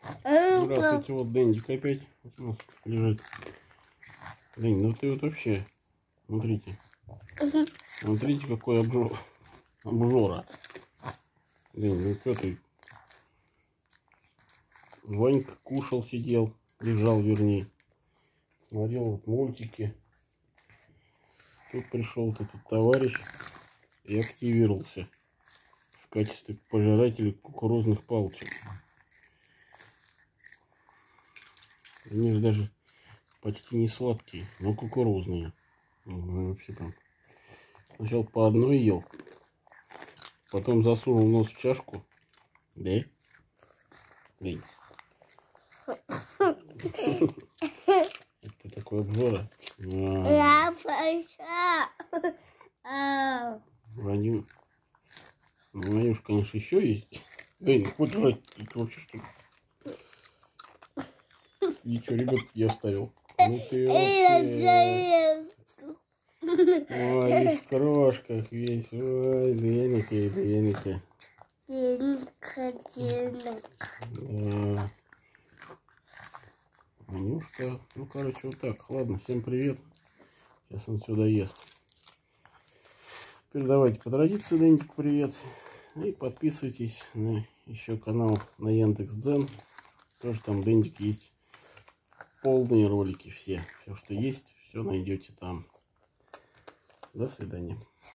Здравствуйте, вот Дендик опять у нас лежит. Дэнди, ну ты вот вообще, смотрите. Смотрите, какой обжора. Дэнди, ну что ты? Ванька кушал, сидел, лежал, вернее. Смотрел вот мультики. Тут пришел вот этот товарищ и активировался в качестве пожирателя кукурузных палочек. Они же даже почти не сладкие, но кукурузные. Вообще там. Сначала по одной ел, потом засунул нос в чашку. Да? Да. Это такой обжора. Ванюш, конечно, еще есть. Эй, ну хочешь жрать? Это вообще что ли? Ничего, ребят, я оставил. Ну ты вообще... Ой, весь в крошках, весь. Ой, Деника. Да. Ванюшка. Ну, короче, вот так. Ладно, всем привет. Сейчас он сюда ест. Теперь давайте по традиции, Дендик, привет. И подписывайтесь на еще канал на Яндекс.Дзен. Тоже там Дендик есть. Полные ролики все. Все, что есть, все найдете там. До свидания.